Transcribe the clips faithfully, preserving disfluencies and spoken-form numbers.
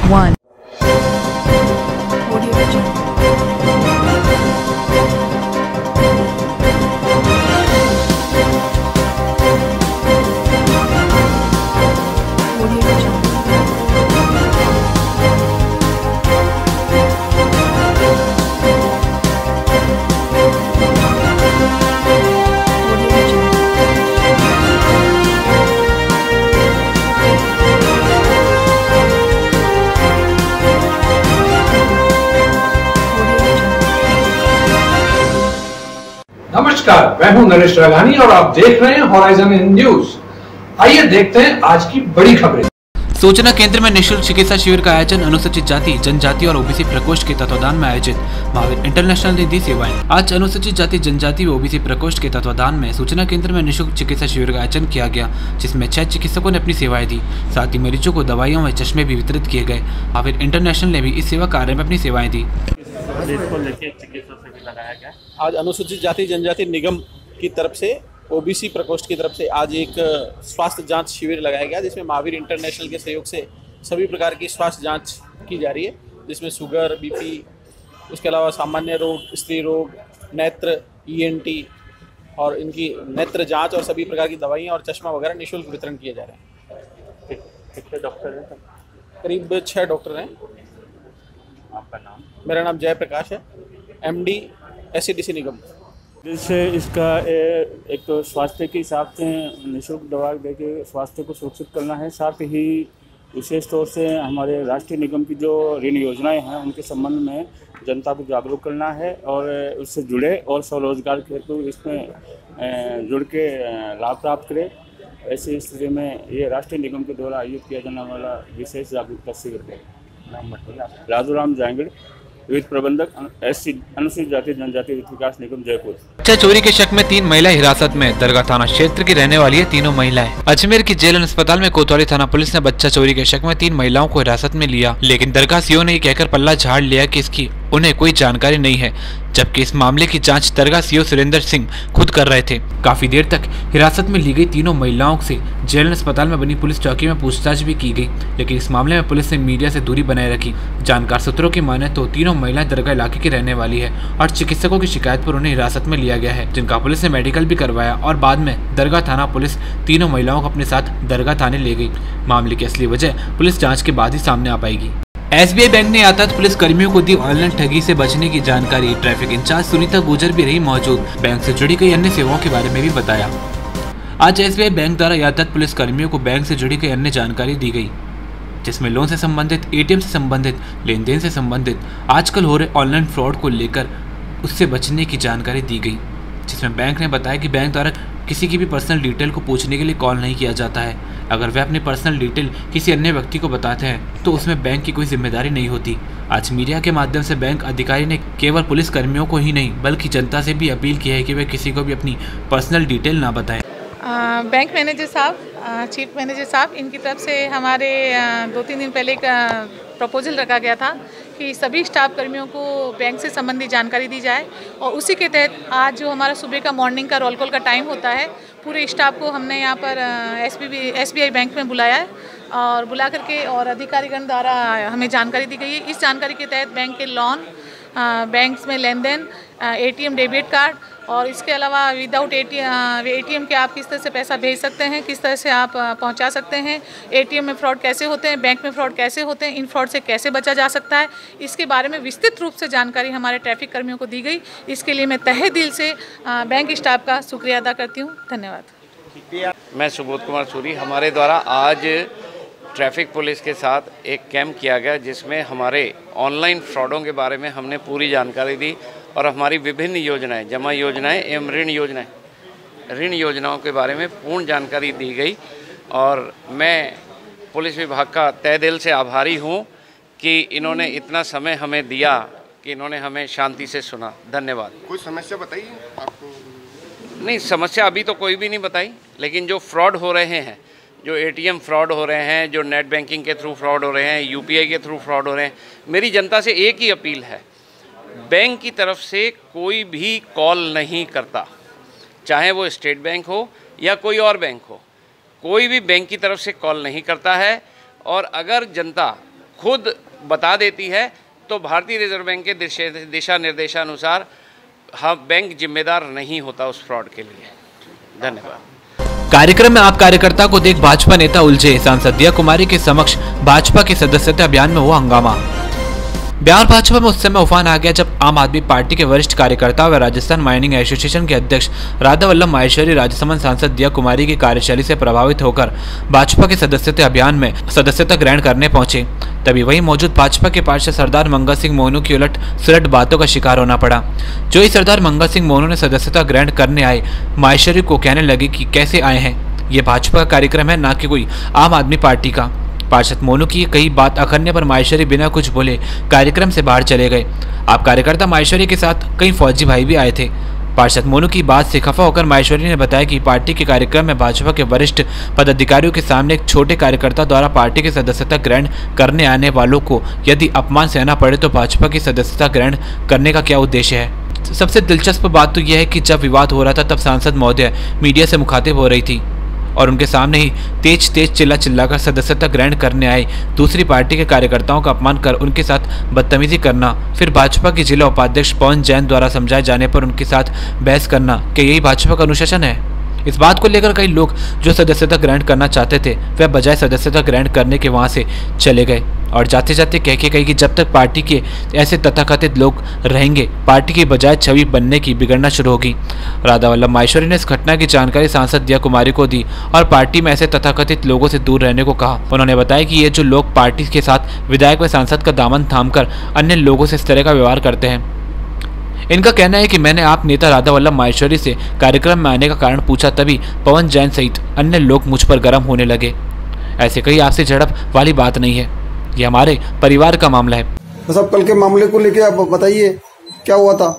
one. नमस्कार, मैं हूं नरेश राघानी और आप देख रहे हैं हॉराइजन न्यूज। आइए देखते हैं आज की बड़ी खबरें। सूचना केंद्र में निःशुल्क चिकित्सा शिविर का आयोजन अनुसूचित जाति, जनजाति और ओबीसी प्रकोष्ठ के तत्वाधान में आयोजित महावीर इंटरनेशनल ने दी सेवाएं। आज अनुसूचित जाति, जनजाति व ओबीसी प्रकोष्ठ के तत्वाधान में सूचना केंद्र में निःशुल्क चिकित्सा शिविर का आयोजन किया गया, जिसमें छह चिकित्सकों ने अपनी सेवाएं दी। साथ ही मरीजों को दवाइयाँ व चश्मे भी वितरित किए गए। महावीर इंटरनेशनल ने भी इस सेवा कार्य में अपनी सेवाएं दी। आज अनुसूचित जाति जनजाति निगम की तरफ से ओबीसी प्रकोष्ठ की तरफ से आज एक स्वास्थ्य जांच शिविर लगाया गया, जिसमें महावीर इंटरनेशनल के सहयोग से सभी प्रकार की स्वास्थ्य जांच की जा रही है, जिसमें शुगर, बीपी, उसके अलावा सामान्य रोग, स्त्री रोग, नेत्र, ईएनटी और इनकी नेत्र जांच और सभी प्रकार की दवाइयाँ और चश्मा वगैरह निःशुल्क वितरण किए जा रहे हैं। कितने डॉक्टर हैं? करीब छः डॉक्टर हैं। आपका नाम? मेरा नाम जयप्रकाश है, एमडी एससीडीसी निगम। जिससे इसका एक तो स्वास्थ्य के हिसाब से निःशुल्क दवा देके स्वास्थ्य को सुरक्षित करना है, साथ ही विशेष तौर से हमारे राष्ट्रीय निगम की जो ऋण योजनाएं हैं उनके संबंध में जनता को जागरूक करना है और उससे जुड़े और स्वरोजगार के हेतु इसमें जुड़ के लाभ प्राप्त करें। ऐसी स्थिति में ये राष्ट्रीय निगम के द्वारा आयोजित किया जाने वाला विशेष जागरूकता शिविर है। नाम बताइए। राजू राम जांगड़, वित्त प्रबंधक, एससी अनुसूचित जाति जनजाति वित्त विकास निगम जयपुर। बच्चा चोरी के शक में तीन महिलाएं हिरासत में। दरगाह थाना क्षेत्र की रहने वाली है तीनों महिलाएं। अजमेर की जेल अस्पताल में कोतवाली थाना पुलिस ने बच्चा चोरी के शक में तीन महिलाओं को हिरासत में लिया, लेकिन दरगाह सीओ ने कहकर पल्ला झाड़ लिया कि इसकी उन्हें कोई जानकारी नहीं है, जबकि इस मामले की जांच दरगाह सीओ सुरेंद्र सिंह खुद कर रहे थे। काफी देर तक हिरासत में ली गई तीनों महिलाओं से जेल अस्पताल में बनी पुलिस चौकी में पूछताछ भी की गई, लेकिन इस मामले में पुलिस ने मीडिया से दूरी बनाए रखी। जानकार सूत्रों की माने तो तीनों महिलाएं दरगाह इलाके की रहने वाली है और चिकित्सकों की शिकायत पर उन्हें हिरासत में लिया गया है, जिनका पुलिस ने मेडिकल भी करवाया और बाद में दरगाह थाना पुलिस तीनों महिलाओं को अपने साथ दरगाह थाने ले गई। मामले की असली वजह पुलिस जाँच के बाद ही सामने आ पाएगी। एसबीआई बैंक ने यातायात पुलिस कर्मियों को दी ऑनलाइन ठगी से बचने की जानकारी। ट्रैफिक इंचार्ज सुनीता गुजर भी रही मौजूद। बैंक से जुड़ी कई अन्य सेवाओं के बारे में भी बताया। आज एसबीआई बैंक द्वारा यातायात पुलिस कर्मियों को बैंक से जुड़ी कई अन्य जानकारी दी गई, जिसमें लोन से संबंधित, एटीएम से संबंधित, लेन देन से संबंधित, आजकल हो रहे ऑनलाइन फ्रॉड को लेकर उससे बचने की जानकारी दी गई, जिसमें बैंक ने बताया कि बैंक द्वारा किसी की भी पर्सनल डिटेल को पूछने के लिए कॉल नहीं किया जाता है। अगर वे अपनी पर्सनल डिटेल किसी अन्य व्यक्ति को बताते हैं तो उसमें बैंक की कोई जिम्मेदारी नहीं होती। आज मीडिया के माध्यम से बैंक अधिकारी ने केवल पुलिस कर्मियों को ही नहीं बल्कि जनता से भी अपील की है कि वे किसी को भी अपनी पर्सनल डिटेल ना बताएं। बैंक मैनेजर साहब, चीफ मैनेजर साहब, इनकी तरफ से हमारे दो तीन दिन पहले एक प्रपोजल रखा गया था कि सभी स्टाफ कर्मियों को बैंक से संबंधी जानकारी दी जाए, और उसी के तहत आज जो हमारा सुबह का मॉर्निंग का रोल कॉल का टाइम होता है, पूरे स्टाफ को हमने यहाँ पर एसबीआई बैंक में बुलाया है और बुला करके और अधिकारीगण द्वारा हमें जानकारी दी गई है। इस जानकारी के तहत बैंक के लोन, बैंक में लेन देन, एटीएम डेबिट कार्ड और इसके अलावा विदाउट एटीएम एटीएम के आप किस तरह से पैसा भेज सकते हैं, किस तरह से आप पहुंचा सकते हैं, एटीएम में फ्रॉड कैसे होते हैं, बैंक में फ्रॉड कैसे होते हैं, इन फ्रॉड से कैसे बचा जा सकता है, इसके बारे में विस्तृत रूप से जानकारी हमारे ट्रैफिक कर्मियों को दी गई। इसके लिए मैं तहे दिल से बैंक स्टाफ का शुक्रिया अदा करती हूँ। धन्यवाद। मैं सुबोध कुमार सूरी। हमारे द्वारा आज ट्रैफिक पुलिस के साथ एक कैंप किया गया, जिसमें हमारे ऑनलाइन फ्रॉडों के बारे में हमने पूरी जानकारी दी और हमारी विभिन्न योजनाएं, जमा योजनाएं एवं ऋण योजनाएं ऋण योजनाओं के बारे में पूर्ण जानकारी दी गई। और मैं पुलिस विभाग का तहे दिल से आभारी हूं कि इन्होंने इतना समय हमें दिया, कि इन्होंने हमें शांति से सुना। धन्यवाद। कोई समस्या बताइए आपको? नहीं, समस्या अभी तो कोई भी नहीं बताई, लेकिन जो फ्रॉड हो रहे हैं, जो एटीएम फ्रॉड हो रहे हैं, जो नेट बैंकिंग के थ्रू फ्रॉड हो रहे हैं, यूपीआई के थ्रू फ्रॉड हो रहे हैं, मेरी जनता से एक ही अपील है, बैंक की तरफ से कोई भी कॉल नहीं करता, चाहे वो स्टेट बैंक हो या कोई और बैंक हो, कोई भी बैंक की तरफ से कॉल नहीं करता है। और अगर जनता खुद बता देती है, तो भारतीय रिजर्व बैंक के दिशा निर्देशानुसार हम बैंक जिम्मेदार नहीं होता उस फ्रॉड के लिए। धन्यवाद। कार्यक्रम में आप कार्यकर्ता को देख भाजपा नेता उलझे, सांसद दिया कुमारी के समक्ष भाजपा के सदस्यता अभियान में हुआ हंगामा। बिहार भाजपा में उस समय उफान आ गया जब आम आदमी पार्टी के वरिष्ठ कार्यकर्ता व राजस्थान माइनिंग एसोसिएशन के अध्यक्ष राधा वल्लभ माहेश्वरी राजसमंद सांसद दिया कुमारी की कार्यशैली से प्रभावित होकर भाजपा के सदस्यता अभियान में सदस्यता ग्रहण करने पहुंचे। तभी वहीं मौजूद भाजपा के पार्षद सरदार मंगा सिंह मोनू की उलट सुलट बातों का शिकार होना पड़ा। जो ही सरदार मंगा सिंह मोनू ने सदस्यता ग्रहण करने आए माहेश्वरी को कहने लगे कि कैसे आए हैं, ये भाजपा का कार्यक्रम है, ना कि कोई आम आदमी पार्टी का। पार्षद मोनू की कई बात अखरने पर माहेश्वरी बिना कुछ बोले कार्यक्रम से बाहर चले गए। आप कार्यकर्ता माहेश्वरी के साथ कई फौजी भाई भी आए थे। पार्षद मोनू की बात से खफा होकर माहेश्वरी ने बताया कि पार्टी के कार्यक्रम में भाजपा के वरिष्ठ पदाधिकारियों के सामने एक छोटे कार्यकर्ता द्वारा पार्टी की सदस्यता ग्रहण करने आने वालों को यदि अपमान सहना पड़े तो भाजपा की सदस्यता ग्रहण करने का क्या उद्देश्य है। सबसे दिलचस्प बात तो यह है कि जब विवाद हो रहा था तब सांसद महोदय मीडिया से मुखातिब हो रही थी और उनके सामने ही तेज तेज चिल्ला चिल्लाकर सदस्यता ग्रहण करने आए दूसरी पार्टी के कार्यकर्ताओं का अपमान कर उनके साथ बदतमीजी करना, फिर भाजपा के जिला उपाध्यक्ष पवन जैन द्वारा समझाए जाने पर उनके साथ बहस करना, क्या यही भाजपा का अनुशासन है। इस बात को लेकर कई लोग जो सदस्यता ग्रहण करना चाहते थे वह बजाय सदस्यता ग्रहण करने के वहां से चले गए और जाते जाते कह के गए कि जब तक पार्टी के ऐसे तथाकथित लोग रहेंगे पार्टी की बजाय छवि बनने की बिगड़ना शुरू होगी। राधा वल्लभ माहेश्वरी ने इस घटना की जानकारी सांसद दिया कुमारी को दी और पार्टी में ऐसे तथाकथित लोगों से दूर रहने को कहा। उन्होंने बताया कि ये जो लोग पार्टी के साथ विधायक व सांसद का दामन थामकर अन्य लोगों से इस तरह का व्यवहार करते हैं। इनका कहना है कि मैंने आप नेता राधा वल्लभ माहेश्वरी से कार्यक्रम में आने का कारण पूछा, तभी पवन जैन सहित अन्य लोग मुझ पर गर्म होने लगे। ऐसे कहीं आपसे झड़प वाली बात नहीं है, ये हमारे परिवार का मामला है। बस अब कल के मामले को लेके आप बताइए क्या हुआ था।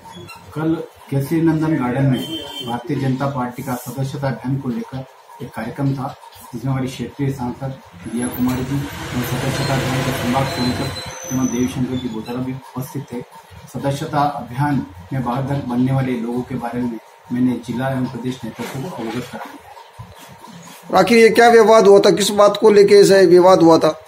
कल केसरी नंदन गार्डन में भारतीय जनता पार्टी का सदस्यता अभियान को लेकर एक कार्यक्रम था जिसमें हमारी क्षेत्रीय सांसद दिया कुमारी जी और सदस्यता अभियान के संवाद सुनकर एवं देवीशंकर जी बोतरा भी उपस्थित थे। सदस्यता अभियान में बाधक बनने वाले लोगों के बारे में मैंने जिला एवं प्रदेश नेतृत्व को अवगत कराया। आखिर ये क्या विवाद हुआ था, किस बात को लेके ऐसा विवाद हुआ था।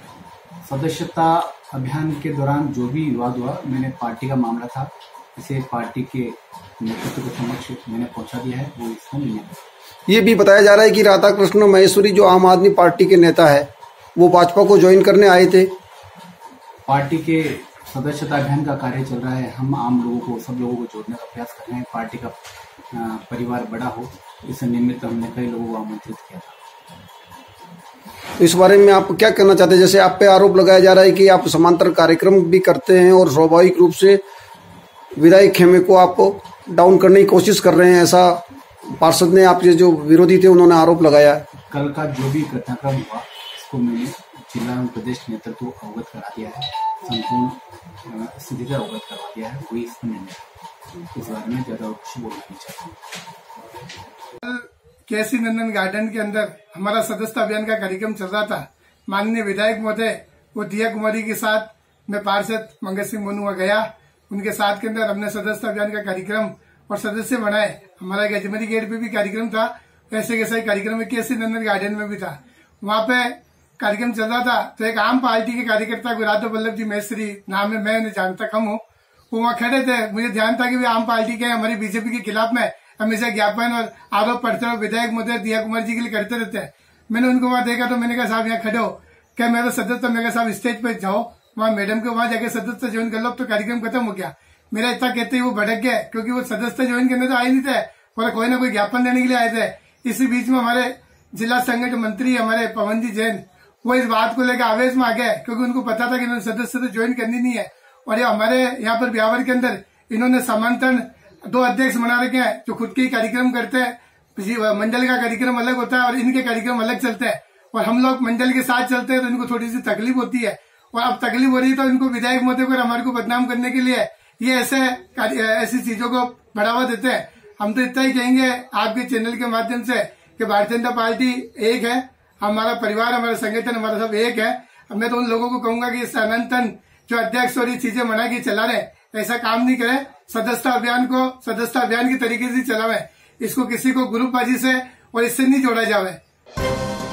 सदस्यता अभियान के दौरान जो भी विवाद हुआ मैंने पार्टी का मामला था, इसे पार्टी के नेतृत्व के समक्ष मैंने पहुंचा दिया है, वो इसको नहीं है। ये भी बताया जा रहा है कि राधा कृष्ण माहेश्वरी जो आम आदमी पार्टी के नेता है वो भाजपा को ज्वाइन करने आए थे। पार्टी के सदस्यता अभियान का कार्य चल रहा है, हम आम लोगों को सब लोगों को जोड़ने का प्रयास कर रहे हैं। पार्टी का परिवार बड़ा हो इस निमित्त हमने कई लोगों को आमंत्रित किया था। तो इस बारे में आप क्या कहना चाहते हैं। जैसे आप पे आरोप लगाया जा रहा है कि आप समांतर कार्यक्रम भी करते हैं और स्वाभाविक रूप से विधायक खेमे को आप डाउन करने की कोशिश कर रहे हैं, ऐसा पार्षद ने आपके जो विरोधी थे उन्होंने आरोप लगाया। कल का जो भी घटनाक्रम हुआ इसको मैंने जिला एवं प्रदेश नेतृत्व को अवगत करा दिया है, संपूर्ण स्थिति का अवगत करवा दिया है, वही इसमें मैंने इस बारे में ज्यादा कुछ बोलना नहीं चाहता। केसरी नंदन गार्डन के अंदर हमारा सदस्यता अभियान का कार्यक्रम चल रहा था। माननीय विधायक महोदय वो दिया कुमारी के साथ मैं पार्षद मंगा सिंह मोनू गया, उनके साथ के अंदर हमने सदस्यता अभियान का कार्यक्रम और सदस्य बनाए। हमारा गजमरी गेट पे भी कार्यक्रम था, ऐसे कैसे कार्यक्रम में केसरी नंदन गार्डन में भी था। वहां पे कार्यक्रम चल रहा था तो एक आम पार्टी के कार्यकर्ता को राधा वल्लभ जी माहेश्वरी नाम है, मैं जानता कम हूँ, वो वहाँ खड़े थे। मुझे ध्यान था कि वे आम पार्टी के हमारी बीजेपी के खिलाफ में हमेशा ज्ञापन और आरोप पड़ते हुए विधायक महोदय दिया कुमार जी के लिए करते रहते हैं। मैंने उनको वहां देखा तो मैंने कहा साहब यहाँ खड़े हो, क्या मेरा सदस्य, मैं कहा साहब स्टेज पे जाओ, वहाँ मैडम के वहां जाके सदस्य ज्वाइन कर लो। तो कार्यक्रम खत्म हो गया। मेरा इतना कहते ही वो भड़क गया क्योंकि वो सदस्य ज्वाइन करने तो आए नहीं थे और कोई ना कोई ज्ञापन देने के लिए आए थे। इसी बीच में हमारे जिला संगठन मंत्री हमारे पवन जी जैन वो इस बात को लेकर आवेश में आ गए क्योंकि उनको पता था कि इन्होंने सदस्य तो ज्वाइन करनी नहीं है। और ये हमारे यहाँ पर ब्यावर के अंदर इन्होंने समांतरण दो अध्यक्ष बना रखे हैं जो खुद के ही कार्यक्रम करते हैं। मंडल का कार्यक्रम अलग होता है और इनके कार्यक्रम अलग चलते हैं और हम लोग मंडल के साथ चलते हैं तो इनको थोड़ी सी तकलीफ होती है। और अब तकलीफ हो रही है तो इनको विधायक महोदय को हमारे को बदनाम करने के लिए ये ऐसे ऐसी चीजों को बढ़ावा देते हैं। हम तो इतना ही कहेंगे आपके चैनल के माध्यम से कि भारतीय जनता पार्टी एक है, हमारा परिवार, हमारा संगठन, हमारा सब एक है। मैं तो उन लोगों को कहूंगा कि सनातन जो अध्यक्ष और ये चीजें बना के चला रहे ऐसा काम नहीं करें। सदस्यता अभियान को सदस्यता अभियान के तरीके से चलावे, इसको किसी को ग्रुपबाजी से और इससे नहीं जोड़ा जावे।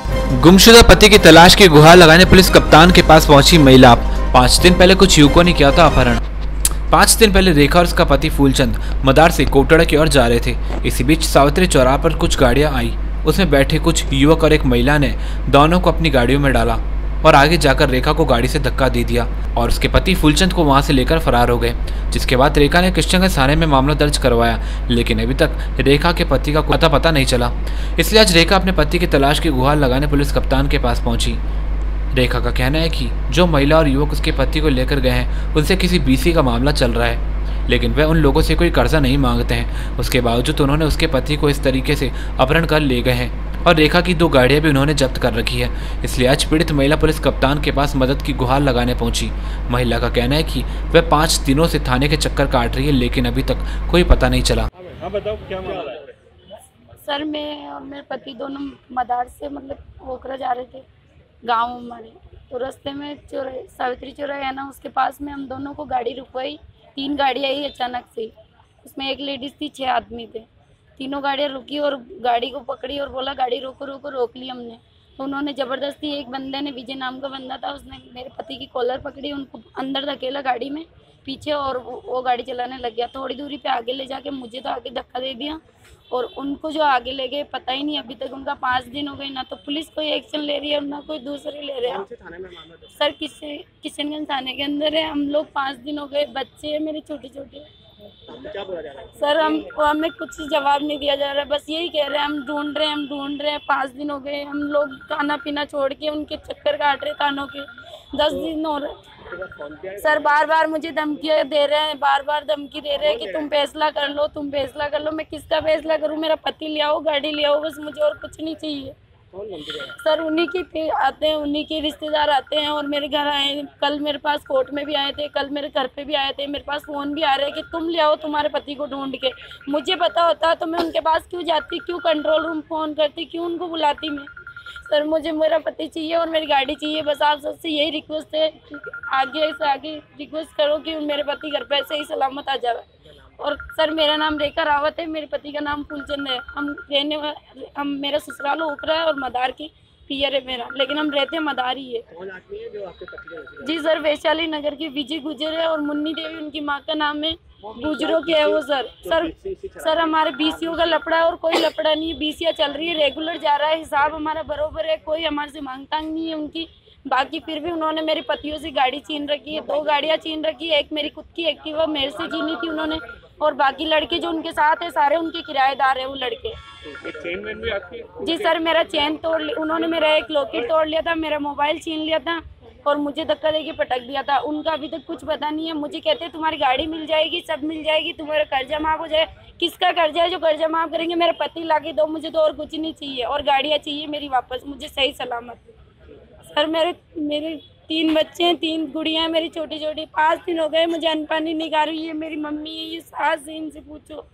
गुमशुदा पति की तलाश की गुहार लगाने पुलिस कप्तान के पास पहुंची महिला। पाँच दिन पहले कुछ युवकों ने किया था अपहरण। पाँच दिन पहले रेखा और उसका पति फूलचंद मदार से कोटड़ा की ओर जा रहे थे। इसी बीच सावित्री चौराहा पर कुछ गाड़ियां आई। उसमें बैठे कुछ युवक और एक महिला ने दोनों को अपनी गाड़ियों में डाला और आगे जाकर रेखा को गाड़ी से धक्का दे दिया और उसके पति फूलचंद को वहां से लेकर फरार हो गए। जिसके बाद रेखा ने किशनगंज थाने में मामला दर्ज करवाया, लेकिन अभी तक रेखा के पति का कोई पता पता नहीं चला। इसलिए आज रेखा अपने पति की तलाश की गुहार लगाने पुलिस कप्तान के पास पहुंची। रेखा का कहना है कि जो महिला और युवक उसके पति को लेकर गए हैं उनसे किसी बीसी का मामला चल रहा है, लेकिन वह उन लोगों से कोई कर्जा नहीं मांगते हैं। उसके बावजूद उन्होंने उसके पति को इस तरीके से अपहरण कर ले गए हैं और रेखा की दो गाड़ियां भी उन्होंने जब्त कर रखी है। इसलिए आज पीड़ित महिला पुलिस कप्तान के पास मदद की गुहार लगाने पहुंची। महिला का कहना है कि वह पाँच दिनों से थाने के चक्कर काट रही है, लेकिन अभी तक कोई पता नहीं चला। हाँ बताओ क्या मामला है? सर मैं और मेरे पति दोनों मदार से मतलब होकर जा रहे थे गांव हमारे, तो रास्ते में चौराहे सावित्री चौराहा है ना, उसके पास में हम दोनों को गाड़ी रुकवाई। तीन गाड़ी आई अचानक से, उसमें एक लेडीज़ थी, छह आदमी थे। तीनों गाड़ियाँ रुकी और गाड़ी को पकड़ी और बोला गाड़ी रोको रोको, रोक ली हमने। तो उन्होंने ज़बरदस्ती, एक बंदे ने, विजय नाम का बंदा था, उसने मेरे पति की कॉलर पकड़ी, उनको अंदर धकेला गाड़ी में पीछे और वो, वो गाड़ी चलाने लग गया। थोड़ी दूरी पे आगे ले जाके मुझे तो आगे धक्का दे दिया और उनको जो आगे ले गए पता ही नहीं। अभी तक उनका पाँच दिन हो गए, ना तो पुलिस कोई एक्शन ले रही है ना कोई दूसरे ले रहे हैं। सर किसी किशनगंज थाने के अंदर है। हम लोग पाँच दिन हो गए, बच्चे हैं मेरे छोटे छोटे। सर हम हमें कुछ जवाब नहीं दिया जा रहा है, बस यही कह रहे हैं हम ढूंढ रहे हैं हम ढूंढ रहे हैं। पाँच दिन हो गए, हम लोग खाना पीना छोड़ के उनके चक्कर काट रहे थानों के। दस दिन हो रहे सर, बार बार मुझे धमकियाँ दे रहे हैं, बार बार धमकी दे रहे हैं कि तुम फैसला कर लो तुम फैसला कर लो। मैं किसका फैसला करूं? मेरा पति ले आओ, गाड़ी ले आओ, बस मुझे और कुछ नहीं चाहिए। सर उन्हीं की आते हैं, उन्हीं के रिश्तेदार आते हैं और मेरे घर आए। कल मेरे पास कोर्ट में भी आए थे, कल मेरे घर पे भी आए थे। मेरे पास फ़ोन भी आ रहे हैं कि तुम ले आओ तुम्हारे पति को ढूंढ के। मुझे पता होता तो मैं उनके पास क्यों जाती, क्यों कंट्रोल रूम फ़ोन करती, क्यों उनको बुलाती मैं? सर मुझे मेरा पति चाहिए और मेरी गाड़ी चाहिए। बस आप सबसे यही रिक्वेस्ट है, आगे से आगे रिक्वेस्ट करो कि मेरे पति घर पर सही सलामत आ जाए। और सर मेरा नाम रेखा रावत है, मेरे पति का नाम फूलचंद है। हम रहने हम मेरा ससुराल ओखरा है और मदार की पियर है मेरा, लेकिन हम रहते हैं मदार ही है। कौन आदमी है जो आपके पति? जी सर वैशाली नगर की विजय गुजर है और मुन्नी देवी उनकी माँ का नाम है। गुजरों के है वो सर। सर सर हमारे बीसीओ का लफड़ा है और कोई लफड़ा नहीं है। बीसीओ चल रही है, रेगुलर जा रहा है, हिसाब हमारा बरोबर है, कोई हमारे से मांग तांग नहीं है उनकी। बाकी फिर भी उन्होंने मेरे पतियों से गाड़ी छीन रखी है, दो गाड़ियाँ छीन रखी है। एक मेरी खुद की एक्टिवा मेरे से छीनी थी उन्होंने, और बाकी लड़के जो उनके साथ है सारे उनके किराएदार है वो लड़के। चेन भी आपकी? जी सर मेरा चेन तोड़ लिया उन्होंने, मेरा एक लॉकेट तोड़ लिया था, मेरा मोबाइल छीन लिया था और मुझे धक्का देके पटक दिया था। उनका अभी तक कुछ पता नहीं है। मुझे कहते हैं तुम्हारी गाड़ी मिल जाएगी, सब मिल जाएगी, तुम्हारा कर्जा माफ हो जाए। किसका कर्जा है जो कर्जा माफ करेंगे? मेरा पति लाके दो, मुझे तो और कुछ नहीं चाहिए और गाड़ियाँ चाहिए मेरी वापस, मुझे सही सलामत। सर मेरे मेरे तीन बच्चे हैं, तीन गुड़ियाँ मेरी छोटी छोटी। पाँच दिन हो गए मुझे अन्न पानी निकाल रही है, मेरी मम्मी है, ये सास है, इनसे पूछो।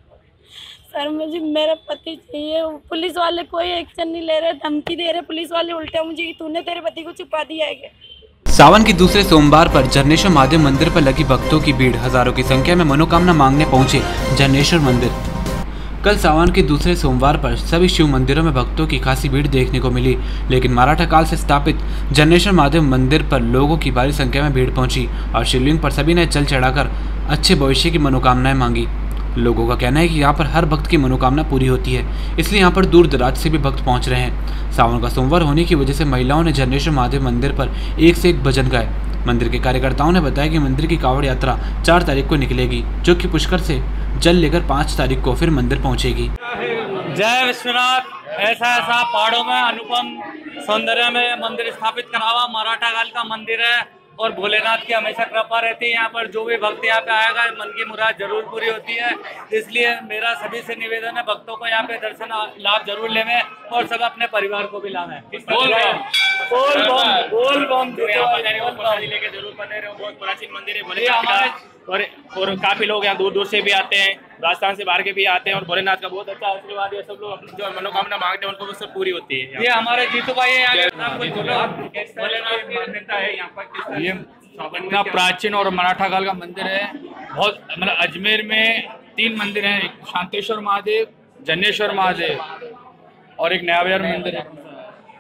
सर मुझे मेरा पति चाहिए। पुलिस वाले कोई एक्शन नहीं ले रहे, धमकी दे रहे पुलिस वाले उल्टा मुझे कि तूने तेरे पति को छुपा दिया है। सावन के दूसरे सोमवार पर झरनेश्वर महादेव मंदिर पर लगी भक्तों की भीड़। हजारों की संख्या में मनोकामना मांगने पहुंचे झरनेश्वर मंदिर। कल सावन के दूसरे सोमवार पर सभी शिव मंदिरों में भक्तों की खासी भीड़ देखने को मिली, लेकिन मराठा काल से स्थापित झरनेश्वर महादेव मंदिर पर लोगों की भारी संख्या में भीड़ पहुंची और शिवलिंग पर सभी ने जल चढ़ाकर अच्छे भविष्य की मनोकामनाएं मांगी। लोगों का कहना है कि यहाँ पर हर भक्त की मनोकामना पूरी होती है, इसलिए यहाँ पर दूर दराज से भी भक्त पहुँच रहे हैं। सावन का सोमवार होने की वजह से महिलाओं ने झरनेश्वर महादेव मंदिर पर एक से एक भजन गाए। मंदिर के कार्यकर्ताओं ने बताया कि मंदिर की कावड़ यात्रा चार तारीख को निकलेगी, जो कि पुष्कर से जल लेकर पाँच तारीख को फिर मंदिर पहुंचेगी। जय विश्वनाथ। ऐसा ऐसा पहाड़ों में अनुपम सौंदर्य में मंदिर स्थापित करा हुआ मराठा काल का मंदिर है और भोलेनाथ की हमेशा कृपा रहती है। यहाँ पर जो भी भक्त यहाँ पे आएगा मन की मुराद जरूर पूरी होती है, इसलिए मेरा सभी से निवेदन है भक्तों को यहाँ पे दर्शन लाभ जरूर लेवे और सब अपने परिवार को भी लावे। बोल बोल बम बोल बम लेके जरूर बने रहे। बहुत प्राचीन मंदिर है भोलेनाथ का और और काफी लोग यहाँ दूर दूर से भी आते हैं, राजस्थान से बाहर के भी आते हैं और भोलेनाथ का बहुत अच्छा आशीर्वाद है। सब लोग अपनी जो मनोकामना मांगते हैं उनको वो सब पूरी होती है। ये हमारे जीतू भाई है यहाँ भोलेनाथ की मान्यता है यहाँ पर। ये इतना प्राचीन और मराठा काल का मंदिर है। बहुत मतलब अजमेर में तीन मंदिर हैं, एक शांतेश्वर महादेव, जन्नेश्वर महादेव और एक नयाविहार मंदिर है।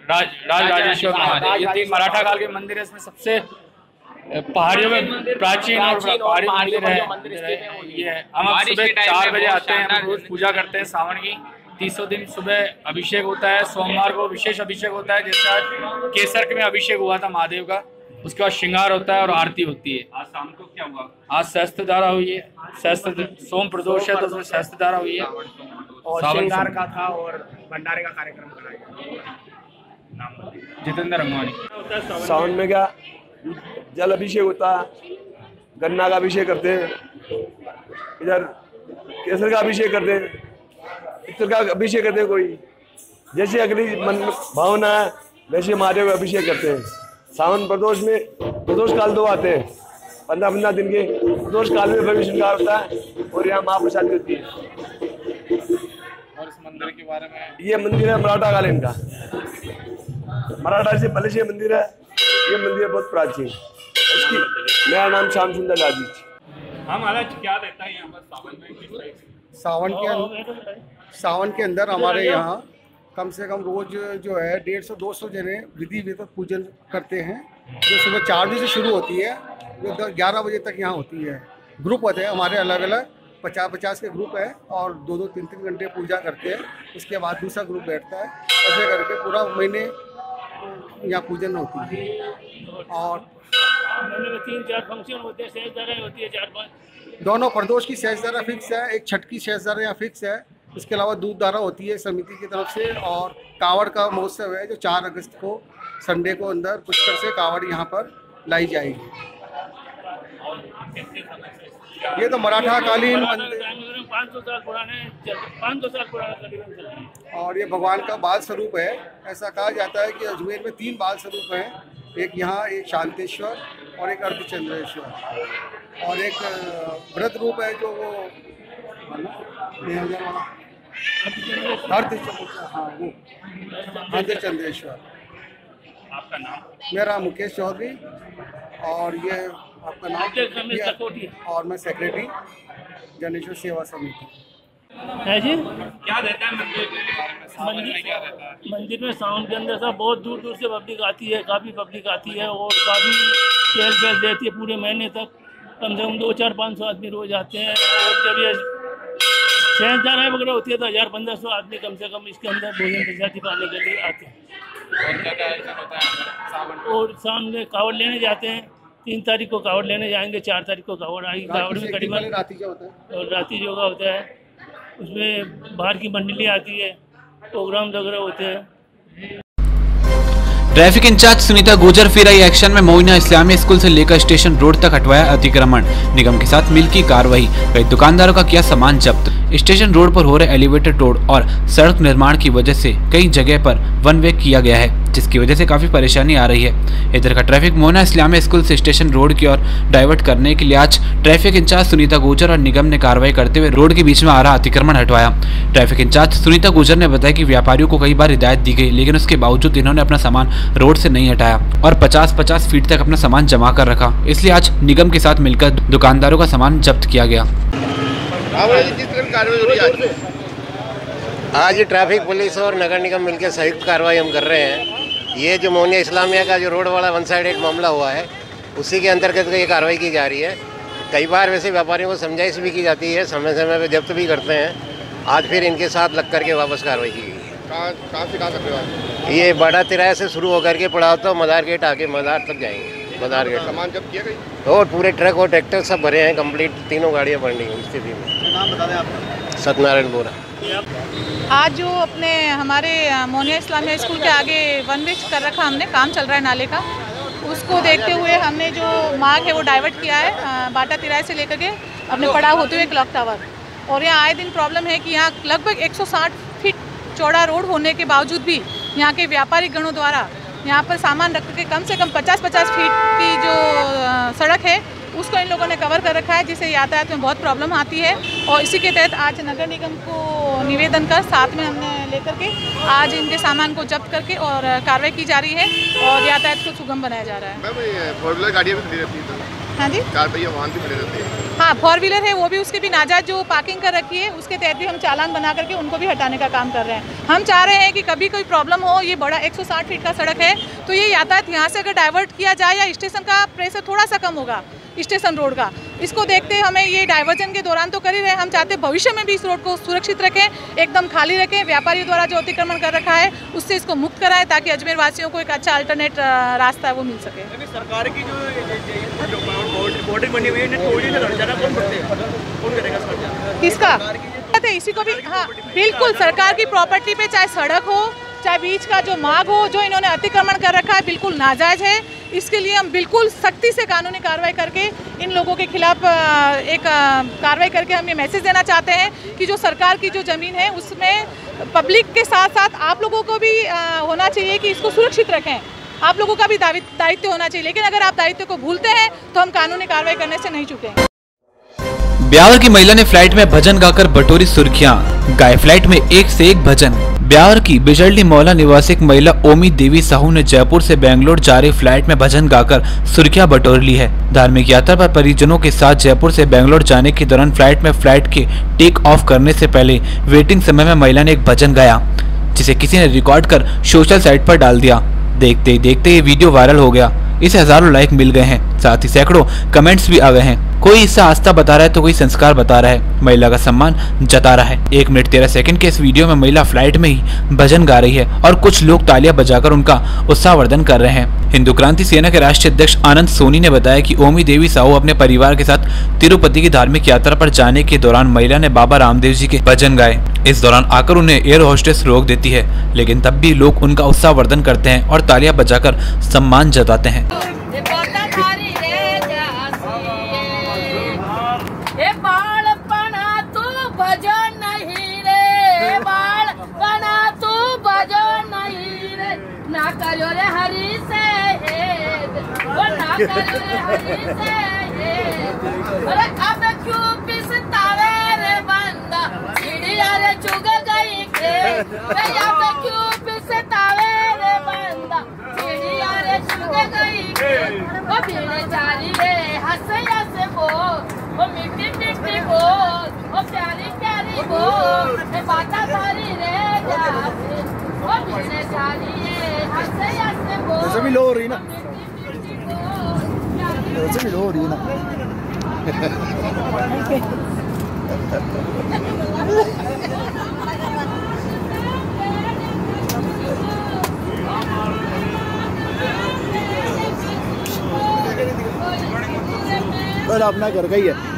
राज राज राजेश्वर महादेव, ये तीन मराठा काल के मंदिर है। इसमें सबसे पहाड़ियों में प्राचीन और पहाड़ी मंदिर है ये है। हम अब सुबह चार बजे आते हैं, हम रोज पूजा करते हैं। सावन की तीसों दिन सुबह अभिषेक होता है, सोमवार को विशेष अभिषेक होता है, जैसे आज केसर में अभिषेक हुआ था महादेव का। उसके बाद श्रृंगार होता है और आरती होती है। आज शाम को क्या हुआ? आज सहस्त्र धारा हुई है, सहस्त्र सोम प्रदोष है तो उसमें सहस्त्र धारा हुई है और श्रृंगार का था और भंडारे का कार्यक्रम कराया। जितेंद्र रंगवानी। सावन में क्या जल अभिषेक होता है, गन्ना का अभिषेक करते हैं, इधर केसर का अभिषेक करते हैं, इतर का अभिषेक करते हैं। कोई जैसे अगली मन भावना है वैसे महादेव का अभिषेक करते हैं। सावन प्रदोष में प्रदोष काल दो आते हैं, पंद्रह पंद्रह दिन के प्रदोष काल में भव्य श्रृंगार होता है और यहाँ महाप्रसाद होती है। और इस मंदिर के बारे में, ये मंदिर है मराठा कालीन का, मराठा से पहले से मंदिर है। ये मंदिर बहुत प्राचीन। इसकी मेरा नाम श्याम सुंदर लाजी। हाँ महाराज, क्या रहता है यहाँ पर सावन में? सावन के अंदर सावन के अंदर हमारे यहाँ कम से कम रोज जो है डेढ़ सौ दो सौ जने विधि विधिवत पूजन करते हैं, जो सुबह चार बजे से शुरू होती है, जो ग्यारह बजे तक यहाँ होती है। ग्रुप होते हैं हमारे अलग अलग, पचास पचास के ग्रुप है और दो दो तीन तीन घंटे पूजा करते हैं। उसके बाद दूसरा ग्रुप बैठता है, ऐसे करके पूरा महीने यहाँ पूजन होती है। और तीन चार फंक्शन होते हैं, सहजधारा होती है चार पाँच। दोनों प्रदोष की सहजधारा फिक्स है, एक छठ की सहजधारा यहाँ फिक्स है। इसके अलावा दूध धारा होती है समिति की तरफ से। और कावड़ का महोत्सव है जो चार अगस्त को संडे को अंदर पुष्कर से कावड़ यहाँ पर लाई जाएगी। ये तो मराठा कालीन मंदिर पाँच सौ साल पुराने पाँच सौ साल पुराना और ये भगवान का बाल स्वरूप है। ऐसा कहा जाता है कि अजमेर में तीन बाल स्वरूप हैं, एक यहाँ, एक शांतेश्वर और एक अर्धचंद्रेश्वर, और एक व्रत रूप है जो वो अर्धचंद्रेश्वर। हाँ वो अर्धचंद्रेश्वर। आपका नाम? मेरा मुकेश चौधरी। और ये आपका नाम? और मैं सेक्रेटरी जनेश्वर सेवा समिति है जी। क्या रहता है मंदिर में? मंदिर क्या रहता है? मंदिर में सावन के अंदर सब बहुत दूर दूर से पब्लिक आती है, काफ़ी पब्लिक आती है और काफ़ी चहल पहल रहती है पूरे महीने तक। कम से कम दो चार पाँच सौ आदमी रोज आते हैं। और जब ये सहजधारा वगैरह होती है तो हज़ार पंद्रह सौ आदमी कम से कम इसके अंदर भोजन प्रसादी पाने के लिए आते हैं। और सावन में कावड़ लेने जाते हैं। तीन तारीख को कावड़ लेने जाएंगे, चार तारीख को कावड़ आएगी। कावड़ में करीबन राती जो होता है और राती योगा होता है, उसमें बाहर की मंडली आती है, प्रोग्राम वगैरह होते हैं। ट्रैफिक इंचार्ज सुनीता गुर्जर फिर आई एक्शन में। मोइना इस्लामिया स्कूल से लेकर स्टेशन रोड तक हटवाया अतिक्रमण, निगम के साथ मिल की कार्रवाई, कई दुकानदारों का किया सामान जब्त। स्टेशन रोड पर हो रहे एलिवेटर तोड़ और सड़क निर्माण की वजह से कई जगह पर वन वे किया गया है, जिसकी वजह से काफी परेशानी आ रही है। इधर का ट्रैफिक मोइना इस्लामिया स्कूल से स्टेशन रोड की ओर डाइवर्ट करने के लिए आज ट्रैफिक इंचार्ज सुनीता गुर्जर और निगम ने कार्रवाई करते हुए रोड के बीच में आ रहा अतिक्रमण हटवाया। ट्रैफिक इंचार्ज सुनीता गुर्जर ने बताया कि व्यापारियों को कई बार हिदायत दी गई, लेकिन उसके बावजूद इन्होंने अपना सामान रोड से नहीं हटाया और पचास पचास फीट तक अपना सामान जमा कर रखा। इसलिए आज निगम के साथ मिलकर दुकानदारों का सामान जब्त किया गया। आज ट्रैफिक पुलिस और नगर निगम मिलकर संयुक्त कार्रवाई हम कर रहे हैं। ये जो मोइना इस्लामिया का जो रोड वाला वन साइडेड मामला हुआ है, उसी के अंतर्गत ये कार्रवाई की जा रही है। कई बार वैसे व्यापारियों को समझाइश भी की जाती है, समय समय पर जब्त भी करते हैं। आज फिर इनके साथ लग करके वापस कार्रवाई की गई। कहाँ से कहाँ तक? ये बड़ा तिराहे से शुरू होकर के पड़ा तो मदार गेट आके मदार तक जाएंगे। मदार गेट सामान जब्त किया गई और पूरे ट्रक और ट्रैक्टर सब भरे हैं, कंप्लीट तीनों गाड़ियाँ बढ़ रही हैं स्थिति में। नाम बता दें आपका? सत्यनारायण बोरा। आज जो अपने हमारे मोइना इस्लामिया स्कूल के आगे वन वे कर रखा हमने, काम चल रहा है नाले का, उसको देखते हुए हमने जो मार्ग है वो डाइवर्ट किया है बाटा तिराहे से लेकर के अपने पड़ाव होते हुए क्लॉक टावर। और यहाँ आए दिन प्रॉब्लम है कि यहाँ लगभग एक सौ साठ फीट चौड़ा रोड होने के बावजूद भी यहाँ के व्यापारिक गणों द्वारा यहाँ पर सामान रख के कम से कम पचास पचास फीट की जो सड़क है उसको इन लोगों ने कवर कर रखा है, जिससे यातायात में बहुत प्रॉब्लम आती है। और इसी के तहत आज नगर निगम को निवेदन कर साथ में हमने लेकर के आज इनके सामान को जब्त करके और कार्रवाई की जा रही है और यातायात को सुगम बनाया जा रहा है। मैम, फोर व्हीलर गाड़ियाँ भी खड़ी रहती है? हाँ जी, चार पहिया वाहन भी खड़े रहते हैं। हाँ, फोर व्हीलर है वो भी, उसके भी नाजायज जो पार्किंग कर रखी है उसके तहत भी हम चालान बना करके उनको भी हटाने का काम कर रहे हैं। हम चाह रहे हैं कि कभी कोई प्रॉब्लम हो, ये बड़ा एक सौ साठ फीट का सड़क है तो ये यातायात यहाँ से अगर डाइवर्ट किया जाए या स्टेशन का प्रेशर थोड़ा सा कम होगा स्टेशन रोड का, इसको देखते हमें ये डाइवर्जन के दौरान तो कर ही रहे, हम चाहते भविष्य में भी इस रोड को सुरक्षित रखें, एकदम खाली रखें, व्यापारियों द्वारा जो अतिक्रमण कर रखा है उससे इसको मुक्त कराएं ताकि अजमेर वासियों को एक अच्छा अल्टरनेट रास्ता है वो मिल सके। सरकार की जो बॉर्डर बनी हुई है थोड़ी कौन करेगा किसका इसी को भी, हाँ बिल्कुल, सरकार की प्रॉपर्टी पे चाहे सड़क हो चाहे बीच का जो मार्ग हो, जो इन्होंने अतिक्रमण कर रखा है बिल्कुल नाजायज है। इसके लिए हम बिल्कुल सख्ती से कानूनी कार्रवाई करके इन लोगों के खिलाफ एक कार्रवाई करके हम ये मैसेज देना चाहते हैं कि जो सरकार की जो ज़मीन है उसमें पब्लिक के साथ साथ आप लोगों को भी होना चाहिए कि इसको सुरक्षित रखें, आप लोगों का भी दायित्व होना चाहिए। लेकिन अगर आप दायित्व को भूलते हैं तो हम कानूनी कार्रवाई करने से नहीं चूकेंगे। ब्यावर की महिला ने फ्लाइट में भजन गाकर बटोरी सुर्खियां, गाए फ्लाइट में एक से एक भजन। ब्यावर की बिजल्डी मौला निवासी एक महिला ओमी देवी साहू ने जयपुर से बेंगलोर जा रही फ्लाइट में भजन गाकर सुर्खियां बटोर ली है। धार्मिक यात्रा पर परिजनों के साथ जयपुर से बेंगलोर जाने के दौरान फ्लाइट में फ्लाइट के टेक ऑफ करने से पहले वेटिंग समय में महिला ने एक भजन गाया, जिसे किसी ने रिकॉर्ड कर सोशल साइट पर डाल दिया। देखते ही देखते ये वीडियो वायरल हो गया, इसे हजारों लाइक मिल गए हैं, साथ ही सैकड़ों कमेंट्स भी आ गए हैं। कोई इससे आस्था बता रहा है तो कोई संस्कार बता रहा है, महिला का सम्मान जता रहा है। एक मिनट तेरह सेकंड के इस वीडियो में महिला फ्लाइट में ही भजन गा रही है और कुछ लोग तालियां बजाकर उनका उत्साहवर्धन कर रहे हैं। हिंदू क्रांति सेना के राष्ट्रीय अध्यक्ष आनंद सोनी ने बताया कि ओमी देवी साहू अपने परिवार के साथ तिरुपति की धार्मिक यात्रा पर जाने के दौरान महिला ने बाबा रामदेव जी के भजन गाए। इस दौरान आकर उन्हें एयर होस्टेस रोक देती है, लेकिन तब भी लोग उनका उत्साहवर्धन करते हैं और तालियां बजाकर सम्मान जताते हैं। करो रे हरी से वो ना करो रे हरी से अरे अब क्यों पिसतावे रे बंदा चिड़िया रे चुग गई के रे अब क्यों पिसतावे रे बंदा चिड़िया रे चुग गई के वो भीड़े जारी रे हंसे हंसे वो वो मिट्टी मिट्टी वो वो प्यारी प्यारी वो बाता सारी रे जाते वो भीड़े जारी वैसे भी लो हो रही ना, वैसे भी लो हो रही है ना। बस अपना घर का ही है।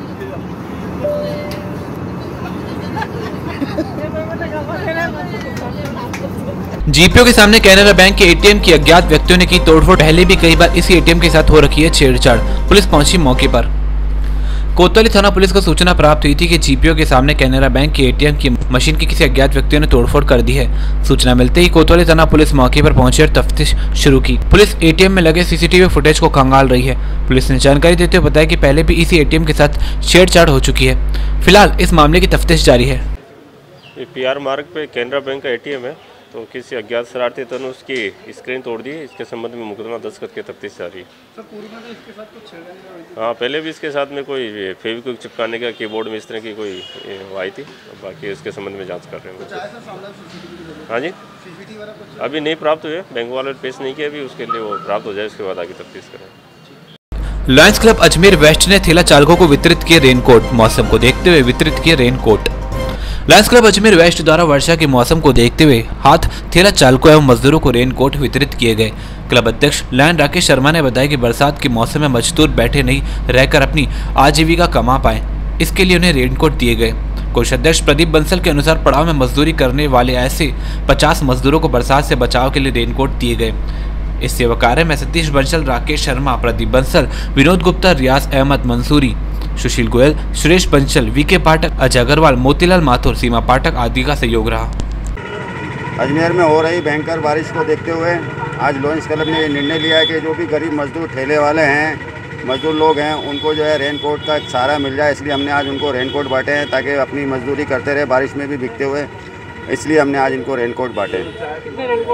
जीपीओ के सामने कैनरा बैंक के एटीएम की अज्ञात व्यक्तियों ने की तोड़फोड़। पहले भी कई बार इसी एटीएम के साथ हो रखी है छेड़छाड़। पुलिस पहुंची मौके पर। कोतवाली थाना पुलिस को सूचना प्राप्त हुई थी कि जीपीओ के सामने कैनरा बैंक के एटीएम की मशीन की किसी अज्ञात व्यक्तियों ने तोड़फोड़ कर दी है। सूचना मिलते ही कोतवाली थाना पुलिस मौके पर पहुंची और तफ्तीश शुरू की। पुलिस एटीएम में लगे सीसीटीवी फुटेज को खंगाल रही है। पुलिस ने जानकारी देते हुए बताया कि पहले भी इसी एटीएम के साथ छेड़छाड़ हो चुकी है। फिलहाल इस मामले की तफ्तीश जारी है। पीआर मार्ग पे कैनरा बैंक का एटीएम है, तो किसी अज्ञात शरारती तत्व ने उसकी स्क्रीन तोड़ दी है। इसके संबंध में मुकदमा दर्ज करके तफ्तीश जारी है। सर पूर्व में तो इसके साथ कुछ छेड़छाड़? हाँ, पहले भी इसके साथ में कोई फेविक्विक चिपकाने का कीबोर्ड में इस तरह की कोई आई थी। बाकी इसके संबंध में जांच कर रहे हैं। हाँ जी, अभी नहीं प्राप्त हुए, बैंक वाले पेश नहीं किया अभी, उसके लिए वो प्राप्त हो जाए उसके बाद आगे तफ्तीश करें। लायंस क्लब अजमेर वेस्ट ने ठेला चालकों को वितरित किए रेनकोट। मौसम को देखते हुए वितरित किए raincoat. Lions club Ajmer west द्वारा वर्षा के मौसम को देखते हुए हाथ ठेला चालकों एवं मजदूरों को रेनकोट वितरित किए गए। क्लब अध्यक्ष लायन राकेश शर्मा ने बताया कि बरसात के मौसम में मजदूर बैठे नहीं रहकर अपनी आजीविका कमा पाए, इसके लिए उन्हें रेनकोट दिए गए। कोष अध्यक्ष प्रदीप बंसल के अनुसार पड़ाव में मजदूरी करने वाले ऐसे पचास मजदूरों को बरसात से बचाव के लिए रेनकोट दिए गए। इस सेवा कार्य में सतीश बंसल, राकेश शर्मा, प्रदीप बंसल, विनोद गुप्ता, रियाज अहमद मंसूरी, सुशील गोयल, सुरेश बंसल, वीके पाठक, अजय अग्रवाल, मोतीलाल माथुर, सीमा पाठक आदि का सहयोग रहा। अजमेर में हो रही भयंकर बारिश को देखते हुए आज लायंस क्लब ने निर्णय लिया है कि जो भी गरीब मजदूर ठेले वाले हैं, मजदूर लोग हैं, उनको जो है रेनकोट का एक सहारा मिल जाए। इसलिए हमने आज उनको रेनकोट बांटे हैं ताकि अपनी मजदूरी करते रहे बारिश में भी भीगते हुए। इसलिए हमने आज इनको रेनकोट बांटे।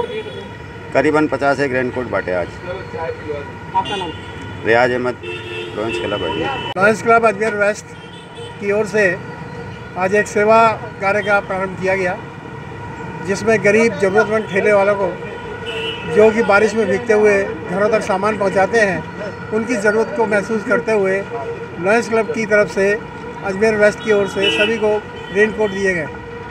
करीबन पचास एक रेनकोट बांटे आज। रियाज अहमद लॉयंस क्लब है ये। लॉयंस क्लब अजमेर वेस्ट की ओर से आज एक सेवा कार्य का प्रारंभ किया गया, जिसमें गरीब ज़रूरतमंद ठेले वालों को जो कि बारिश में भीगते हुए घरों तक सामान पहुंचाते हैं, उनकी ज़रूरत को महसूस करते हुए लॉयंस क्लब की तरफ से अजमेर वेस्ट की ओर से सभी को रेन कोट दिए गए।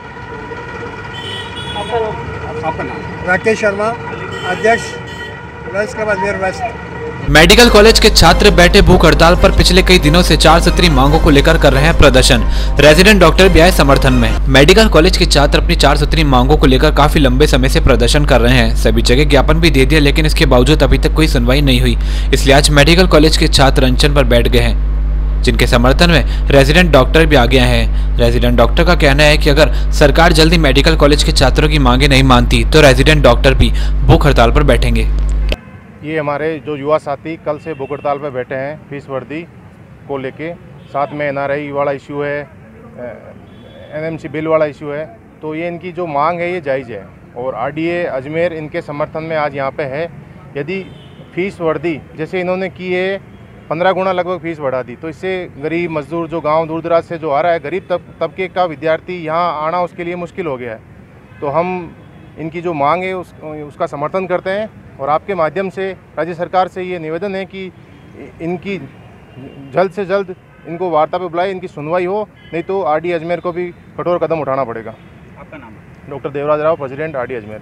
आपका नाम? राकेश शर्मा, अध्यक्ष lions club Ajmer west. Medical college के छात्र बैठे भूख हड़ताल पर पिछले कई दिनों से चार सूत्री मांगों को लेकर कर रहे हैं प्रदर्शन। रेजिडेंट डॉक्टर भी आए समर्थन में। मेडिकल कॉलेज के छात्र अपनी चार सूत्री मांगों को लेकर काफी लंबे समय से प्रदर्शन कर रहे हैं। सभी जगह ज्ञापन भी दे दिया, लेकिन इसके बावजूद अभी तक कोई सुनवाई नहीं हुई। इसलिए आज मेडिकल कॉलेज के छात्र अनशन पर बैठ गए हैं, जिनके समर्थन में रेजिडेंट डॉक्टर भी आ गए हैं। रेजिडेंट डॉक्टर का कहना है कि अगर सरकार जल्दी मेडिकल कॉलेज के छात्रों की मांगे नहीं मानती तो रेजिडेंट डॉक्टर भी भूख हड़ताल पर बैठेंगे। ये हमारे जो युवा साथी कल से भूख हड़ताल पर बैठे हैं फीस वर्दी को लेके, साथ में एन आर आई वाला इशू है, एन एम सी बिल वाला इशू है। तो ये इनकी जो मांग है ये जायज़ है और आर डी ए अजमेर इनके समर्थन में आज यहाँ पे है। यदि फीस वर्दी जैसे इन्होंने की है पंद्रह गुना लगभग फीस बढ़ा दी, तो इससे गरीब मजदूर जो गांव दूर दराज से जो आ रहा है, गरीब तब तबके का विद्यार्थी यहाँ आना उसके लिए मुश्किल हो गया है। तो हम इनकी जो मांग है उस, उसका समर्थन करते हैं और आपके माध्यम से राज्य सरकार से ये निवेदन है कि इनकी जल्द से जल्द इनको वार्ता पे बुलाए, इनकी सुनवाई हो, नहीं तो आर डी अजमेर को भी कठोर कदम उठाना पड़ेगा। आपका नाम? Doctor Devraj Rao, president R D Ajmer.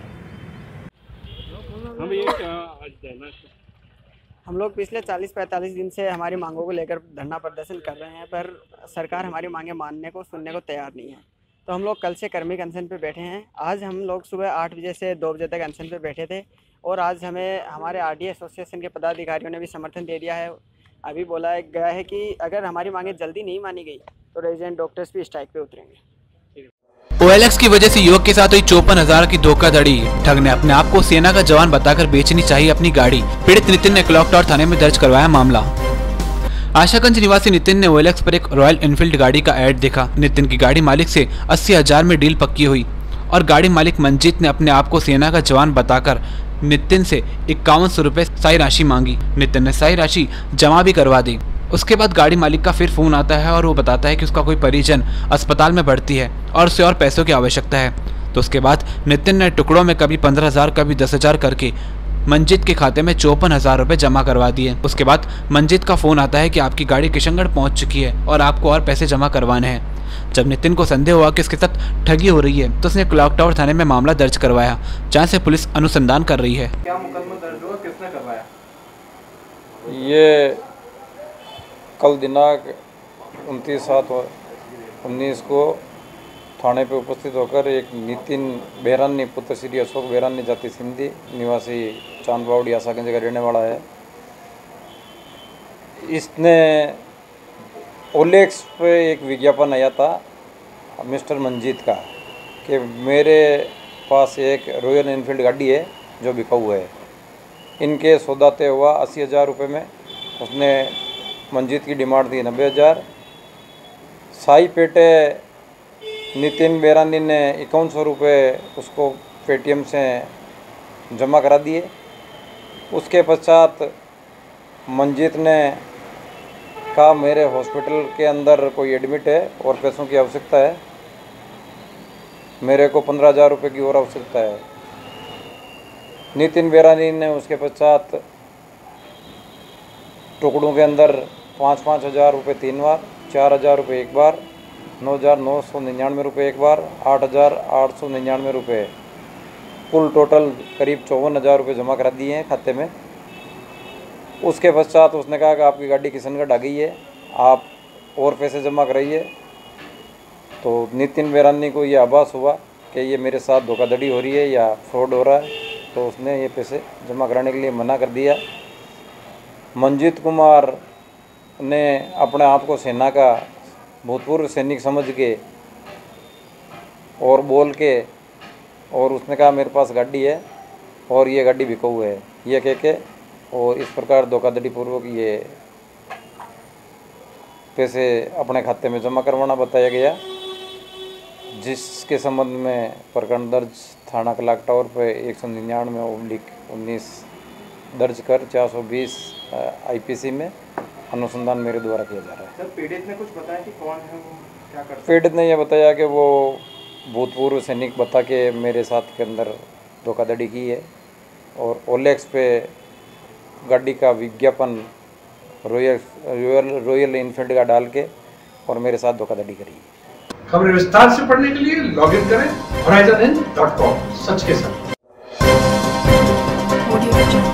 हम ये क्या हम लोग पिछले चालीस पैंतालीस दिन से हमारी मांगों को लेकर धरना प्रदर्शन कर रहे हैं, पर सरकार हमारी मांगें मानने को सुनने को तैयार नहीं है। तो हम लोग कल से कर्मिक अनशन पे बैठे हैं। आज हम लोग सुबह आठ बजे से दो बजे तक अनशन पे बैठे थे और आज हमें हमारे आरडीए एसोसिएशन के पदाधिकारियों ने भी समर्थन दे दिया है। अभी बोला गया है कि अगर हमारी मांगें जल्दी नहीं मानी गई तो रेजिडेंट डॉक्टर्स भी स्ट्राइक पे उतरेंगे। ओ एल एक्स की वजह से युवक के साथ हुई चौपन हजार की धोखाधड़ी। ठग ने अपने आप को सेना का जवान बताकर बेचनी चाहिए अपनी गाड़ी। पीड़ित नितिन ने क्लॉक टावर थाने में दर्ज करवाया मामला। आशागंज निवासी नितिन ने ओ एल एक्स पर एक रॉयल एनफील्ड गाड़ी का ऐड देखा। नितिन की गाड़ी मालिक से अस्सी हजार में डील पक्की हुई और गाड़ी मालिक मंजीत ने अपने आप को सेना का जवान बताकर नितिन से इक्यावन सौ रुपए साई राशि मांगी। नितिन ने साई राशि जमा भी करवा दी। उसके बाद गाड़ी मालिक का फिर फोन आता है और वो बताता है कि उसका कोई परिजन अस्पताल में भर्ती है और उसे और पैसों की आवश्यकता है। तो उसके बाद नितिन ने टुकड़ों में कभी पंद्रह हजार कभी दस हजार करके मंजीत के खाते में चौपन हजार रुपये जमा करवा दिए। उसके बाद मंजीत का फोन आता है कि आपकी गाड़ी किशनगढ़ पहुंच चुकी है और आपको और पैसे जमा करवाने हैं। जब नितिन को संदेह हुआ कि इसके साथ ठगी हो रही है तो उसने क्लॉक टावर थाने में मामला दर्ज करवाया, जहां से पुलिस अनुसंधान कर रही है। क्या मुकदमा दर्ज हुआ, किसने करवाया? ये कल दिनांक उनतीस सात उन्नीस को थाने पे उपस्थित होकर एक नितिन बेरानी पुत्र श्री अशोक बेरानी जाति सिंधी निवासी चांदबावड़ी आशागंज का रहने वाला है। इसने ओलेक्स पे एक विज्ञापन आया था मिस्टर मंजीत का कि मेरे पास एक रॉयल एनफील्ड गाड़ी है जो बिकाऊ है। इनके सौदा तय हुआ अस्सी हज़ार रुपये में। उसने मंजीत की डिमांड थी नब्बे हज़ार। साई पेटे नितिन बेरानी ने इक्यावन सौ रुपये उसको पेटीएम से जमा करा दिए। उसके पश्चात मंजीत ने कहा मेरे हॉस्पिटल के अंदर कोई एडमिट है और पैसों की आवश्यकता है, मेरे को पंद्रह हज़ार रुपये की और आवश्यकता है। नितिन बेरानी ने उसके पश्चात टुकड़ों के अंदर पाँच पाँच हज़ार रुपये तीन बार, चार हज़ार रुपये एक बार, नौ हज़ार नौ सौ निन्यानवे रुपये एक बार, आठ हज़ार आठ सौ निन्यानवे रुपये, कुल टोटल करीब चौवन हज़ार रुपये जमा करा दिए हैं खाते में। उसके पश्चात उसने कहा कि आपकी गाड़ी किशनगढ़ आ गई है, आप और पैसे जमा कराइए। तो नितिन बेरानी को ये आभास हुआ कि ये मेरे साथ धोखाधड़ी हो रही है या फ्रॉड हो रहा है, तो उसने ये पैसे जमा कराने के लिए मना कर दिया। मंजीत कुमार ने अपने आप को सेना का भूतपूर्व सैनिक समझ के और बोल के और उसने कहा मेरे पास गाड़ी है और ये गाड़ी बिकाऊ है, ये कह के और इस प्रकार धोखाधड़ी पूर्वक ये पैसे अपने खाते में जमा करवाना बताया गया, जिसके संबंध में प्रकरण दर्ज थाना क्लॉक टावर पर एक सौ निन्यानवे ओब्लिक उन्नीस दर्ज कर चार सौ बीस आईपीसी में अनुसंधान मेरे द्वारा किया जा रहा है। सर पीड़ित ने कुछ बताया कि कौन है वो, क्या करते हैं? पीड़ित ने यह बताया कि वो भूतपूर्व सैनिक बता के मेरे साथ के अंदर धोखाधड़ी की है और ओलेक्स पे गाड़ी का विज्ञापन रॉयल रॉयल रॉयल इनफील्ड का डाल के और मेरे साथ धोखाधड़ी करी है। खबरें विस्तार से पढ़ने के लिए लॉग इन करें होराइजन डॉट कॉम। सच के साथ।